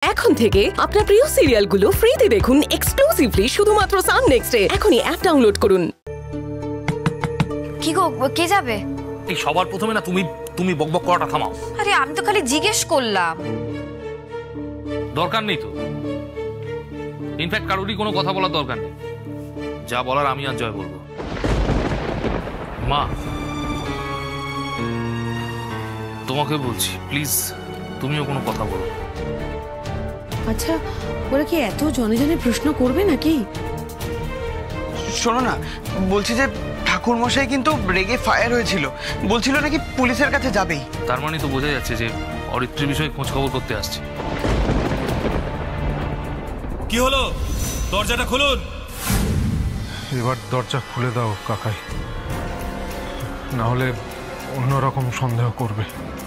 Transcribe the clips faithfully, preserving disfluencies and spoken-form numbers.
এখন থেকে আপনার প্রিয় সিরিয়ালগুলো ফ্রিতে দেখুন এক্সক্লুসিভলি শুধুমাত্র সান নেক্সটে। এখনই অ্যাপ ডাউনলোড করুন। কি গো, কে যাবে? এই সবার প্রথমে না তুমি তুমি বকবক করাটা থামাও। আরে আমি তো খালি জিজ্ঞেস করলাম। দরকার নেই তো, ইনফ্যাক্ট কারোরই কোনো কথা বলার দরকার নেই। যা বলার আমি আর জয় বলবো। মা, তোমাকে বলছি, প্লিজ তুমিও কোনো কথা বলো। আচ্ছা, ওরা কি এত জনে জনে প্রশ্ন করবে নাকি? শোনো না, বলছি যে ঠাকুর মশাই কিন্তু রেগে ফায়ার হয়েছিল, বলছিল নাকি পুলিশের কাছে যাবেই। তার মানে তো বোঝা যাচ্ছে যে অরিত্রের বিষয়ে খোঁজ খবর করতে আসছে। কি হলো? দরজাটা খুলুন। এবার দরজা খুলে দাও কাকাই, না হলে অন্যরকম সন্দেহ করবে।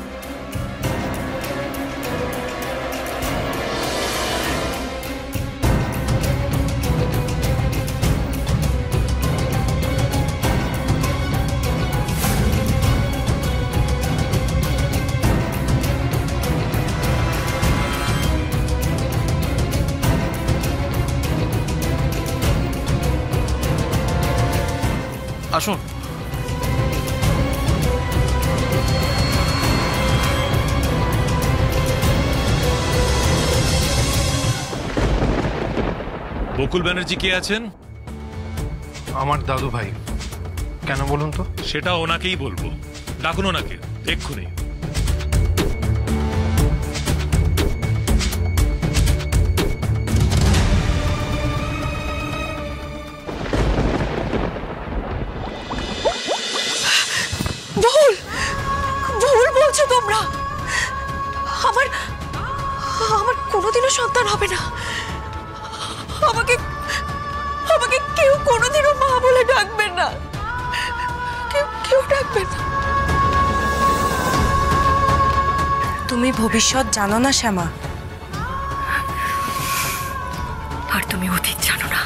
আসুন। বকুল ব্যানার্জি কে আছেন? আমার দাদু ভাই। কেন বলুন তো? সেটা ওনাকেই বলবো, ডাকুন ওনাকে এক্ষুনি। ভুল ভুল বলছো তোমরা। আমার আমার কোনোদিনও সন্তান হবে না। আমাকে আমাকে কেউ কোনোদিনও মা বলে ডাকবে না, কেউ কেউ ডাকবে না। তুমি ভবিষ্যৎ জানো না শ্যামা, আর তুমি অতীত জানো না।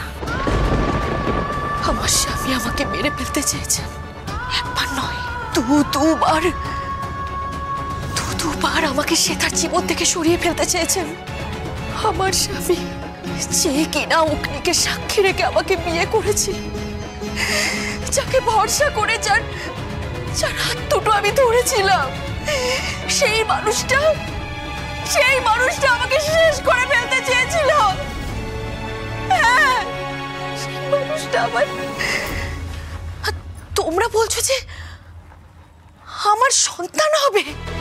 আমার স্বামী আমাকে মেরে ফেলতে চেয়েছেন, একবার নয় দু দুবার দু দুবার আমাকে সে তার জীবন থেকে সরিয়ে ফেলতে চেয়েছেন। আমার স্বামী যে কিনা অগ্নিকে সাক্ষী রেখে আমাকে বিয়ে করেছে, যাকে ভরসা করে যার যার হাত দুটো আমি ধরেছিলাম, সেই মানুষটা সেই মানুষটা আমাকে শেষ করে ফেলতে চেয়েছিল। হ্যাঁ, সেই মানুষটা আমার। তোমরা বলছো যে আমার সন্তান হবে?